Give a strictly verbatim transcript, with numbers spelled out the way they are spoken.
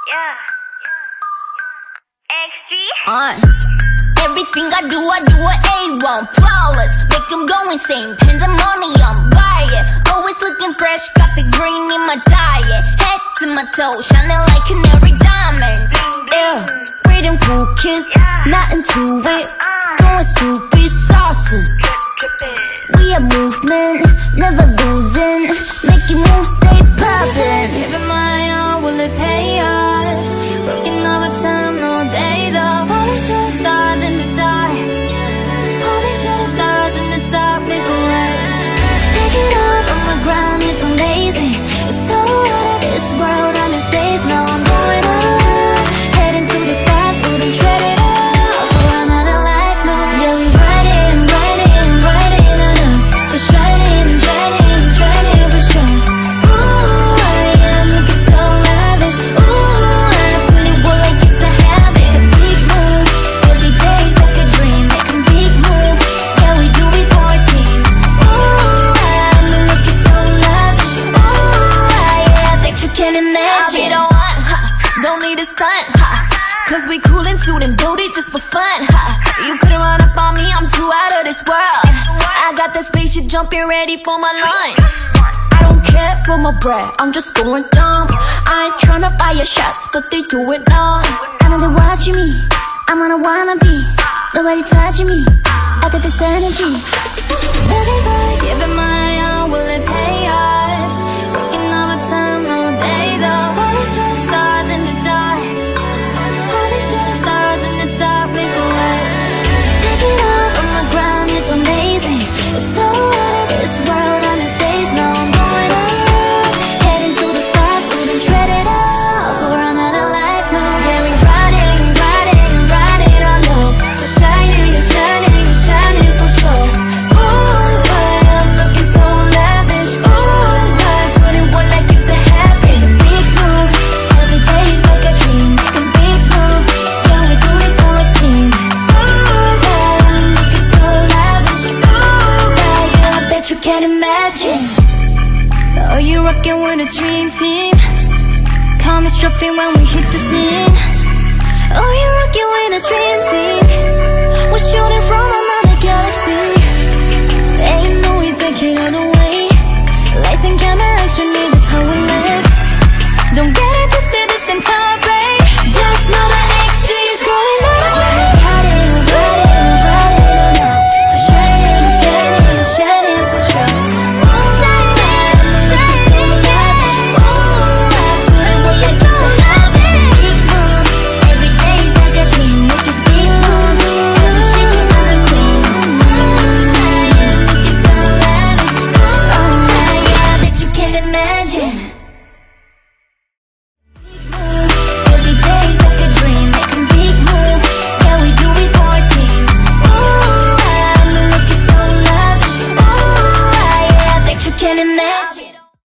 Yeah. X G. Uh, everything I do, I do a A one, flawless. Make them go insane, pandemonium, riot. Always looking fresh, got the green in my diet. Head to my toe, shining like canary diamonds. Yeah, freedom cool kiss, not into it. Going stupid, saucing. We are movement, never losing. Making moves, stay poppin'. Giving my all, will it pay off? Working overtime, no days off. All these shooting stars in the dark. All these shooting stars in the dark make a rush. Take it off from the ground, it's amazing. It's so out of this world, I'm in space. Now I'm going up, heading to the stars, we'll then tread it up for another life, no. Yeah, we riding, riding, riding on up. So shining, shining, shining for sure. Ooh, I am looking so lavish. Ooh, I put it well like it's a habit. It's a big move, every day's like a dream. Making big moves, yeah, we do it for a team. Ooh, I'm looking so lavish. Ooh, yeah, I bet you can imagine. I'll be the one, ha, don't need a stunt, ha. Cause we cool and suit and build it just for fun, ha. You couldn't run up on me, I'm too out of this world. I got that spaceship jumping ready for my lunch. I don't care for my bread, I'm just going dumb. I ain't tryna fire shots, but they do it long. I know they're watching me, I'm on a wannabe. Nobody touching me, I got this energy. Everybody giving my all, will it pay off? Working overtime, no days off. All these shooting stars in the dark. All these shooting stars in the dark make a rush. Take it off from the ground, it's amazing. It's so out of this world, I'm in space. Now I'm going up, heading to the stars, we'll then tread it up for another life, no. Yeah, we riding, riding, riding on low. So shining, shining, shining for sure. Ooh, boy, I'm looking so lavish. Ooh, boy, put it well like it's a habit. It's a big move, every day's like a dream. Making big moves, yeah, we do it for a team. Ooh, boy, I'm looking so lavish. Ooh, boy, yeah, I bet you can't imagine. Oh, you rockin' with a dream team. Call me strapping when we hit the scene. Oh, you rockin' with a dream team. We're shooting from another galaxy. And you know we take it all the way.